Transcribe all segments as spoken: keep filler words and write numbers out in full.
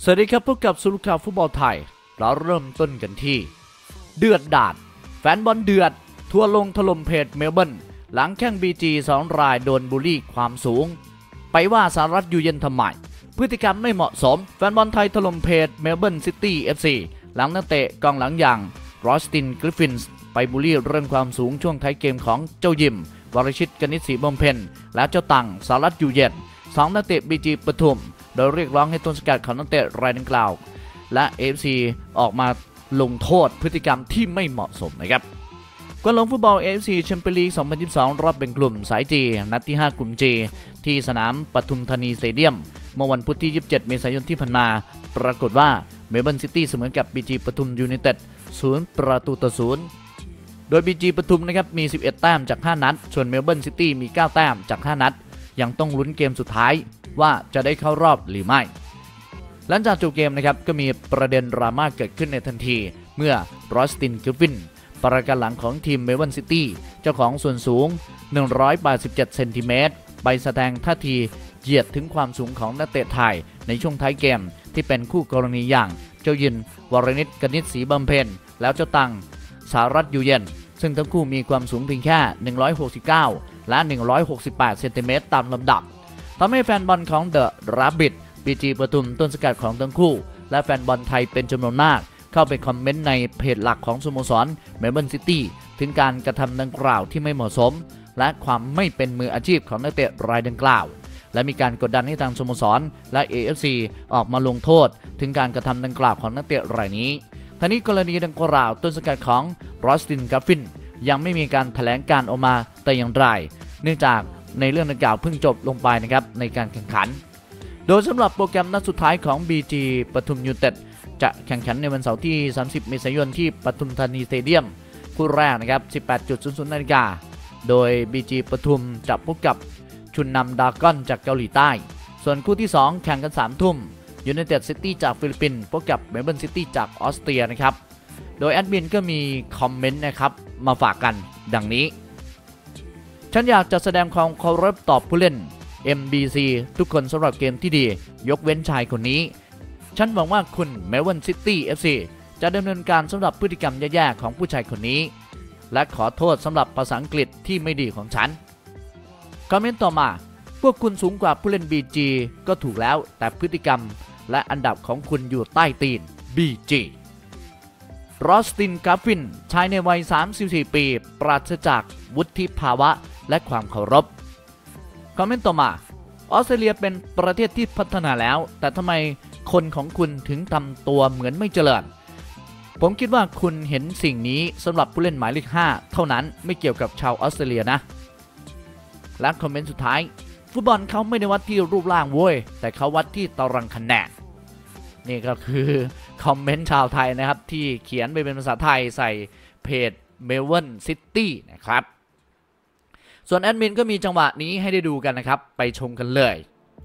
สวัสดีครับพบกับสุรุข่าวฟุตบอลไทยเราเริ่มต้นกันที่เดือดดาลแฟนบอลเดือดทัวลงถล่มเพจเมลเบิร์นหลังแข้ง บี จี สองรายโดนบูลลี่ความสูงไปว่าสหรัฐอยู่เย็นทำไมพฤติกรรมไม่เหมาะสมแฟนบอลไทยถล่มเพจเมลเบิร์นซิตี้ เอฟ ซี หลังนักเตะกองหลังอย่างรอสตินกริฟฟินส์ไปบูลลี่เรื่องความสูงช่วงท้ายเกมของเจ้ายิมวรชิตกนิษฐ์ศรีบำเพ็ญและเจ้าตังสหรัฐอยู่เย็นสองนักเตะ บี จี ปทุมโดยเรียกร้องให้ต้นสังกัดของนักเตะรายดังกล่าวและ เอฟ ซี ออกมาลงโทษพฤติกรรมที่ไม่เหมาะสมนะครับกวนหลงฟุตบอล เอฟ ซี แชมเปี้ยนลีก สองพันยี่สิบสอง รอบแบ่งกลุ่มสาย จี นัดที่ ห้ากลุ่ม จี ที่สนามปทุมธานีสเตเดียมเมื่อวันพุธที่ ยี่สิบเจ็ด เมษายนที่ผ่านมาปรากฏว่าเมลเบิร์นซิตี้เสมอกับ บี จี ปทุมยูไนเต็ดศูนย์ประตูต่อศูนย์โดย บี จี ปทุมนะครับมีสิบเอ็ดแต้มจากห้านัดส่วนเมลเบิร์นซิตี้มีเก้าแต้มจากห้านัดยังต้องลุ้นเกมสุดท้ายว่าจะได้เข้ารอบหรือไม่หลังจากจบเกมนะครับก็มีประเด็นดราม่าเกิดขึ้นในทันทีเมื่อรอสตินกริฟฟินประกันหลังของทีมเมลเบิร์นซิตี้เจ้าของส่วนสูงหนึ่งร้อยแปดสิบเจ็ดเซนติเมตรไปแสดงท่าทีเหยียดถึงความสูงของนักเตะไทยในช่วงท้ายเกมที่เป็นคู่กรณีอย่างเจ้ายินวรนิตกนิษฐ์ศรีบำเพ็ญแล้วเจ้าตังสหรัฐอยู่เย็นซึ่งทั้งคู่มีความสูงเพียงแค่หนึ่งร้อยหกสิบเก้าและหนึ่งร้อยหกสิบแปดเซนติเมตรตามลำดับทำให้แฟนบอลของเดอะราบิด บี จี ปทุมต้นสังกัดของทั้งคู่และแฟนบอลไทยเป็นจำนวนมากเข้าไปคอมเมนต์ในเพจหลักของสโมสรเมลเบิร์นซิตี้ถึงการกระทำดังกล่าวที่ไม่เหมาะสมและความไม่เป็นมืออาชีพของนักเตะรายดังกล่าวและมีการกดดันให้ทางสโมสรและ เอ เอฟ ซี ออกมาลงโทษถึงการกระทำดังกล่าวของนักเตะรายนี้ทั้งนี้กรณีดังกล่าวต้นสังกัดของรอสตินกริฟฟินยังไม่มีการแถลงการออกมาแต่อย่างไรเนื่องจากในเรื่องดังกล่าวเพิ่งจบลงไปนะครับในการแข่งขันโดยสำหรับโปรแกรมนัดสุดท้ายของ บี จี ปทุมยูไนเต็ดจะแข่งขันในวันเสาร์ที่สามสิบเมษายนที่ปทุมธานีสเตเดียมคู่แรกนะครับ สิบแปดนาฬิกาโดย บี จี ปทุมจะพบกับชุนนำดากอนจากเกาหลีใต้ส่วนคู่ที่สองแข่งกัน สามทุ่มยูไนเต็ดซิตี้จากฟิลิปปินส์พบกับเมลเบิร์นซิตี้จากออสเตรียนะครับโดยแอดมินก็มีคอมเมนต์นะครับมาฝากกันดังนี้ฉันอยากจะแสดงความเคารพต่อผู้เล่น เอ็ม บี ซี ทุกคนสำหรับเกมที่ดียกเว้นชายคนนี้ฉันหวังว่าคุณเมลเบิร์นซิตี้ เอฟ ซี จะดำเนินการสำหรับพฤติกรรมแย่ๆของผู้ชายคนนี้และขอโทษสำหรับภาษาอังกฤษที่ไม่ดีของฉันคอมเมนต์ต่อมาพวกคุณสูงกว่าผู้เล่น บี จี ก็ถูกแล้วแต่พฤติกรรมและอันดับของคุณอยู่ใต้ตีน บี จี รอสตินกริฟฟินชายในวัยสามสิบสี่ปีปราศจากวุฒิภาวะและความเคารพคอมเมนต์ต่อมาออสเตรเลียเป็นประเทศที่พัฒนาแล้วแต่ทำไมคนของคุณถึงทำตัวเหมือนไม่เจริญผมคิดว่าคุณเห็นสิ่งนี้สำหรับผู้เล่นหมายเลขห้าเท่านั้นไม่เกี่ยวกับชาวออสเตรเลียนะและคอมเมนต์สุดท้ายฟุตบอลเขาไม่ได้วัดที่รูปร่างโว้ยแต่เขาวัดที่ตารางคะแนนนี่ก็คือคอมเมนต์ชาวไทยนะครับที่เขียนไปเป็นภาษาไทยใส่เพจเมลเบิร์นซิตี้นะครับส่วนแอดมินก็มีจังหวะนี้ให้ได้ดูกันนะครับไปชมกันเลย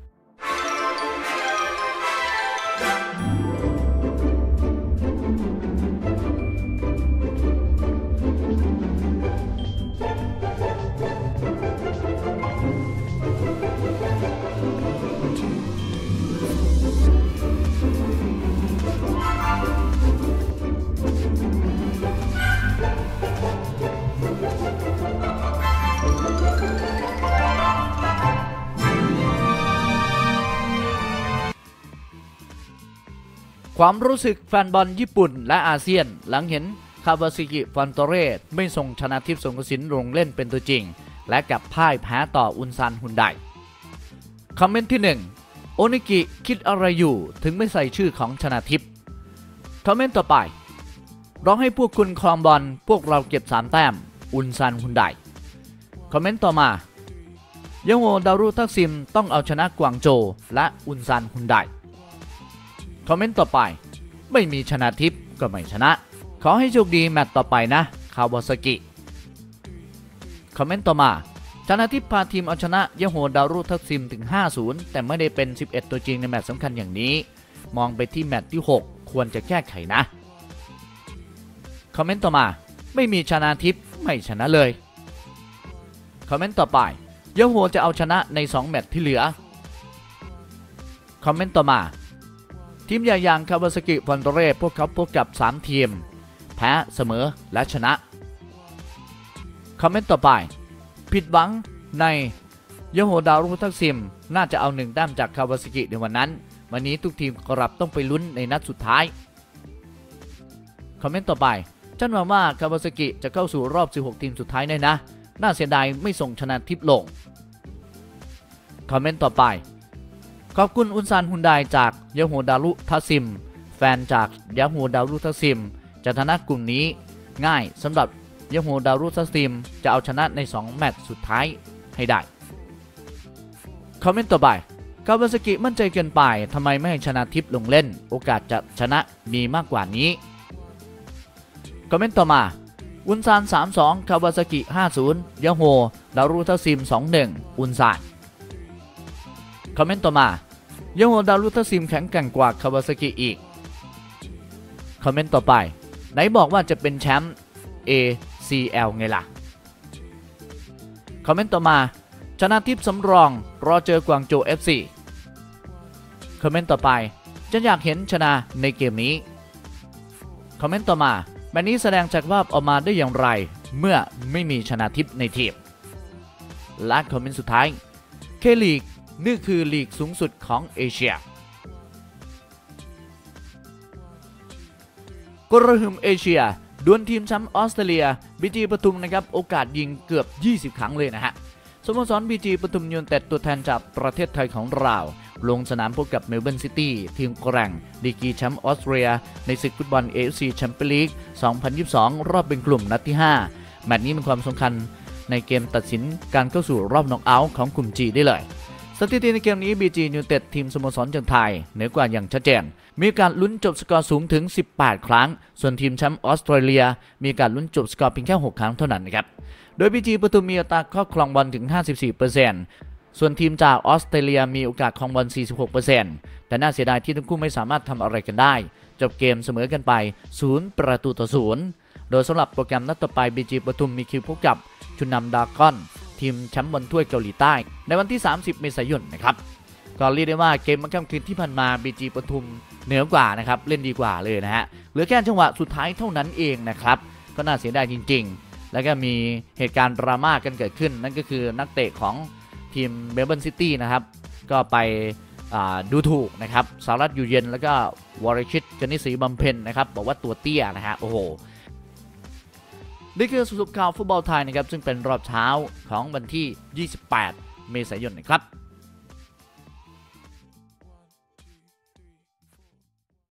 ความรู้สึกแฟนบอลญี่ปุ่นและอาเซียนหลังเห็นคาวาซากิฟันโตเรสไม่ส่งชนะทิพย์สงกระสินลงเล่นเป็นตัวจริงและกับพ่ายแพ้ต่ออุนซันฮุนไดคอมเมนต์ที่หนึ่งโอนิกิคิดอะไรอยู่ถึงไม่ใส่ชื่อของชนะทิพย์คอมเมนต์ต่อไปร้องให้พวกคุณครองบอลพวกเราเก็บสามแต้มอุนซันฮุนไดคอมเมนต์ต่อมายโฮดารุทักซิมต้องเอาชนะกวางโจวและอุนซันฮุนไดคอมเมนต์ต่อไปไม่มีชนะทิพย์ก็ไม่ชนะขอให้โชคดีแมตช์ต่อไปนะคาวาซากิคอมเมนต์ต่อมาชนะทิพย์พาทีมเอาชนะยโฮดารุทักซิมถึง ห้าศูนย์ แต่ไม่ได้เป็นสิบเอ็ดตัวจริงในแมตช์สำคัญอย่างนี้มองไปที่แมตช์ที่หกควรจะแก้ไขนะคอมเมนต์ต่อมาไม่มีชนะทิพย์ไม่ชนะเลยคอมเมนต์ต่อไปยโฮจะเอาชนะในสองแมตช์ที่เหลือคอมเมนต์ต่อมาทีมใหญ่อย่างคาวาซากิฟอนโตเร่พวกเขาพบกับสามทีมแพ้เสมอและชนะคอมเมนต์ต่อไปผิดหวังในโยโฮดารุทักซิมน่าจะเอาหนึ่งแต้มจากคาวาซากิในวันนั้นวันนี้ทุกทีมกลับต้องไปลุ้นในนัดสุดท้ายคอมเมนต์ต่อไปฉันหวังว่าคาวาซากิจะเข้าสู่รอบสิบหกทีมสุดท้ายแน่นะน่าเสียดายไม่ส่งชนะทิพย์ลงคอมเมนต์ต่อไปขอบคุณอุนซานฮุนไดจากยาโฮดารุทัซิมแฟนจากยาโฮดารุทัซิมจะชนะกลุ่มนี้ง่ายสำหรับยาโฮดารุทัซิมจะเอาชนะในสองแมตช์สุดท้ายให้ได้คอมเมนต์ต่อไปคาวาซากิมั่นใจเกินไปทำไมไม่ให้ชนะทิพย์ลงเล่นโอกาสจะชนะมีมากกว่านี้คอมเมนต์ต่อมาอุนซานสามสองคาวาซากิห้าศูนย์ยาโฮดารุทัซิมสองหนึ่งอุนซานคอมเมนต์ต่อมายาโฮดารุทัซิมแข็งแกร่งกว่าคาวาซากิอีกคอมเมนต์ต่อไปไหนบอกว่าจะเป็นแชมป์ เอ ซี แอล ไงล่ะคอมเมนต์ต่อมาชนะทิพย์สำรองรอเจอกวางโจว เอฟ ซี คอมเมนต์ต่อไปฉันอยากเห็นชนะในเกมนี้คอมเมนต์ต่อมาแบบนี้แสดงจากภาพออกมาได้อย่างไรเมื่อไม่มีชนะทิพย์ในทีมและคอมเมนต์สุดท้ายเคลีกนี่คือลีกสูงสุดของเอเชียกระหึ่มเอเชียดวลทีมแชมป์ออสเตรเลียบีจีปทุมนะครับโอกาสยิงเกือบยี่สิบครั้งเลยนะฮะสโมสรบีจีปทุมยูไนเต็ดตัวแทนจากประเทศไทยของเราลงสนามพบกับเมลเบิร์นซิตี้ทีมแกร่งลีกีแชมป์ออสเตรเลียในศึกฟุตบอล เอ เอฟ ซี แชมเปี้ยนลีก สองพันยี่สิบสอง รอบเป็นกลุ่มนัดที่ห้าแมตช์นี้มีความสำคัญในเกมตัดสินการเข้าสู่รอบน็อกเอาท์ของกลุ่ม G ได้เลยสถิติในเกมนี้ บี จี ยูไนเต็ดทีมสโมสรจากไทยเหนือกว่าอย่างชัดเจนมีการลุ้นจบสกอร์สูงถึงสิบแปดครั้งส่วนทีมแชมป์ออสเตรเลียมีการลุ้นจบสกอร์เพียงแค่หกครั้งเท่านั้นนะครับโดย บี จี ปทุมมีอัตราครอบครองบอลถึง ห้าสิบสี่เปอร์เซ็นต์ ส่วนทีมจากออสเตรเลียมีโอกาสครองบอล สี่สิบหกเปอร์เซ็นต์ แต่น่าเสียดายที่ทั้งคู่ไม่สามารถทำอะไรกันได้จบเกมเสมอกันไปศูนย์ประตูต่อศูนย์โดยสำหรับโปรแกรมนัดต่อไป บี จี ปทุมมีคิวพบกับชุนนำดากอนทีมแชมป์บอลถ้วยเกาหลีใต้ในวันที่สามสิบเมษายนนะครับก็เรียกได้ว่าเกมเมื่อค่ำคืนที่ผ่านมา บี จี ปทุมเหนือกว่านะครับเล่นดีกว่าเลยนะฮะเหลือแค่จังหวะสุดท้ายเท่านั้นเองนะครับก็น่าเสียดายจริงๆแล้วก็มีเหตุการณ์ดราม่ากันเกิดขึ้นนั่นก็คือนักเตะของทีมเมลเบิร์นซิตี้นะครับก็ไปดูถูกนะครับสารัตอยู่เย็นแล้วก็วรชิตกนิษฐ์ศรีบำเพ็ญนะครับบอกว่าตัวเตี้ยนะฮะโอ้โหนี่คือสรุปข่าวฟุตบอลไทยนะครับซึ่งเป็นรอบเช้าของวันที่ยี่สิบแปดเมษายนนะครับ